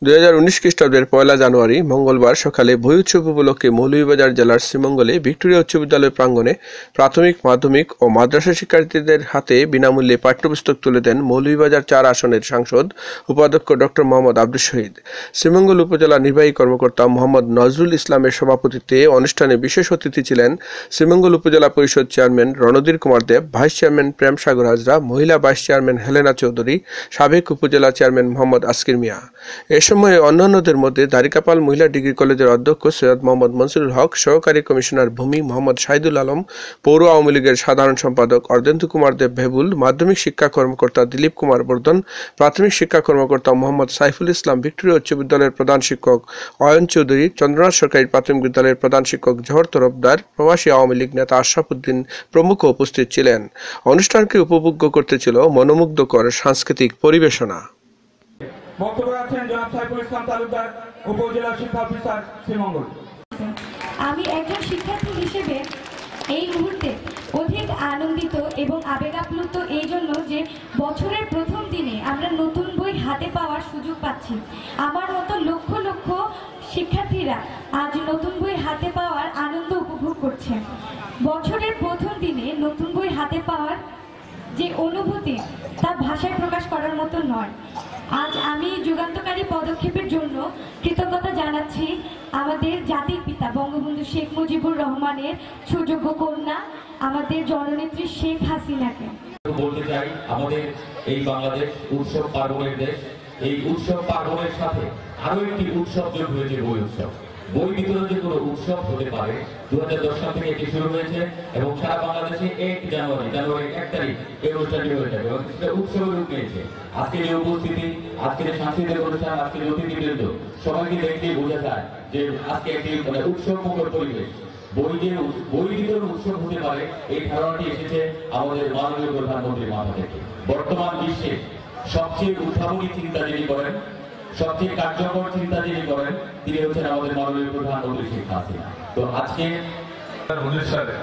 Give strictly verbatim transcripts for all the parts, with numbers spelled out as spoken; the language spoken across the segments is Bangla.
দুই হাজার উনিশ খ্রিস্টাব্দের পয়লা জানুয়ারি মঙ্গলবার সকালে বই উৎসব উপলক্ষে মৌলভীবাজার জেলার শ্রীমঙ্গলে ভিক্টোরিয়া উচ্চ বিদ্যালয় প্রাঙ্গণে প্রাথমিক, মাধ্যমিক ও মাদ্রাসা শিক্ষার্থীদের হাতে বিনামূল্যে পাঠ্যপুস্তক তুলে দেন মৌলভীবাজার চার আসনের সাংসদ উপাধ্যক্ষ ডক্টর মোহাম্মদ আব্দুল শহীদ। শ্রীমঙ্গল উপজেলা নির্বাহী কর্মকর্তা মোহাম্মদ নজরুল ইসলামের সভাপতিত্বে অনুষ্ঠানে বিশেষ অতিথি ছিলেন শ্রীমঙ্গল উপজেলা পরিষদ chairman Randhir Kumar Deb, vice chairman Prem Sagar Hazra, মহিলা ভাইস চেয়ারম্যান হেলেনা চৌধুরী, সাবেক উপজেলা চেয়ারম্যান মোহাম্মদ আসকির মিয়া। এ সময়ে অন্যান্যদের মধ্যে দারিকাপাল মহিলা ডিগ্রি কলেজের অধ্যক্ষ সৈয়দ মোহাম্মদ মনসুরুল হক, সহকারী কমিশনার ভূমি মোহাম্মদ শাহিদুল আলম, পৌর আওয়ামী লীগের সাধারণ সম্পাদক অর্ধেন্দু কুমার দেব ভেবুল, মাধ্যমিক শিক্ষা কর্মকর্তা দিলীপ কুমার বর্ধন, প্রাথমিক শিক্ষা কর্মকর্তা মোহাম্মদ সাইফুল ইসলাম, ভিক্টোরিয়া উচ্চ বিদ্যালয়ের প্রধান শিক্ষক অয়ন চৌধুরী, চন্দ্রনাথ সরকারি প্রাথমিক বিদ্যালয়ের প্রধান শিক্ষক জহর তরফদার, প্রবাসী আওয়ামী লীগ নেতা আশরাফ উদ্দিন প্রমুখ উপস্থিত ছিলেন। অনুষ্ঠানকে উপভোগ্য করতে ছিল মনোমুগ্ধকর সাংস্কৃতিক পরিবেশনা। বক্তব্য রাখছেন জনাব সাইফুল ইসলাম তালুকদার, উপজেলা শিক্ষা অফিসার, শ্রীমঙ্গল। আমি একজন শিক্ষার্থী হিসেবে এই মুহূর্তে অধিক আনন্দিত এবং আবেগাপ্লুত এই জন্য যে বছরের প্রথম দিনে আমরা নতুন বই হাতে পাওয়ার সুযোগ পাচ্ছি। আমার মতো লক্ষ লক্ষ শিক্ষার্থীরা আজ নতুন বই হাতে পাওয়ার আনন্দ উপভোগ করছে। বছরের প্রথম দিনে নতুন বই হাতে পাওয়ার যে অনুভূতি তা ভাষায় প্রকাশ করার মতো নয়। আজ আমি যুগান্তকারী পদক্ষেপের জন্য কৃতজ্ঞতা জানাচ্ছি আমাদের জাতির পিতা বঙ্গবন্ধু শেখ মুজিবুর রহমানের সুযোগ্য কন্যা আমাদের জননেত্রী শেখ হাসিনাকে। বলতে চাই, আমাদের এই বাংলাদেশ উৎসব পার্বণের দেশ। এই উৎসব পার্বণের সাথে আরো একটি উৎসব যোগ হয়েছে, বই উৎসব। বই বিতরণ যে কোনো উৎসব হতে পারে, দু হাজার দশ সাল থেকে এটি শুরু হয়েছে এবং সারা বাংলাদেশে এক জানুয়ারি জানুয়ারি এক তারিখ এই অনুষ্ঠানটি হয়ে যাবে এবং সেটা উৎসবের রূপ নিয়েছে। আজকের এই উপস্থিতি, আজকের সাংস্কৃতিক অনুষ্ঠান, আজকের অতিথিবৃন্দ সবাইকে দেখলেই বোঝা যায় যে আজকে একটি মানে উৎসব মুখর পরিবেশ। বই যে বই বিতরণ উৎসব হতে পারে এই ধারণাটি এসেছে আমাদের মাননীয় প্রধানমন্ত্রীর মাথা থেকে। বর্তমান বিশ্বে সবচেয়ে উদ্ভাবনী চিন্তা যিনি করেন, সবচেয়ে কার্যকর চিন্তা যিনি করেন, তিনি হচ্ছেন আমাদের মাননীয় প্রধানমন্ত্রী শেখ হাসিনা। তো আজকে উনিশ সালে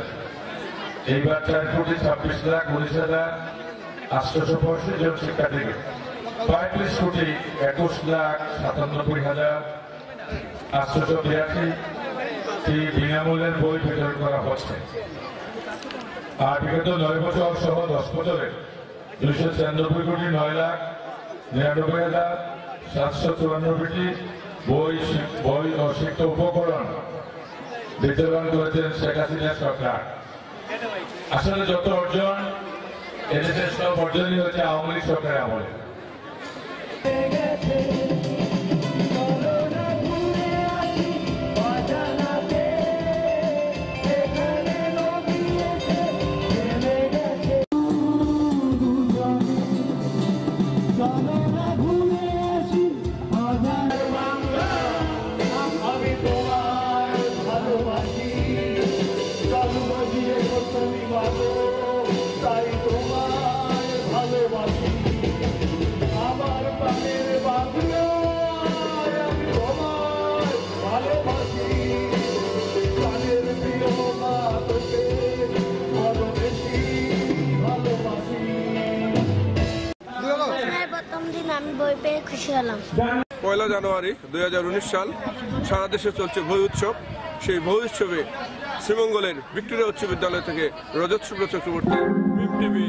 এইবার চার কোটি ছাব্বিশ লাখ উনিশ হাজার আটশোশো পঁয়ষট্টি জন শিক্ষার্থীকে পঁয়ত্রিশ কোটি একুশ লাখ সাতানব্বই হাজার আটশোশো বিরাশি বিনামূল্যের বই বিতরণ করা হচ্ছে। আর বিগত নয় বছর সহ দশ বছরে দুইশো ছিয়ানব্বই কোটি নয় লাখ নিরানব্বই হাজার সাতশো চুরানব্বইটি বই বই ও শিক্ষা উপকরণ বিতরণ করেছেন শেখ হাসিনা সরকার। আসলে যত অর্জন এদেশের সব অর্জনই হচ্ছে আওয়ামী লীগ সরকারের আমলে। আমি বই পেয়ে খুশি হলাম। পয়লা জানুয়ারি দুই হাজার উনিশ সাল সারা দেশে চলছে বই উৎসব। সেই বই উৎসবে শ্রীমঙ্গলের ভিক্টোরিয়া উচ্চ বিদ্যালয় থেকে রজত শুক্ল চক্রবর্তী,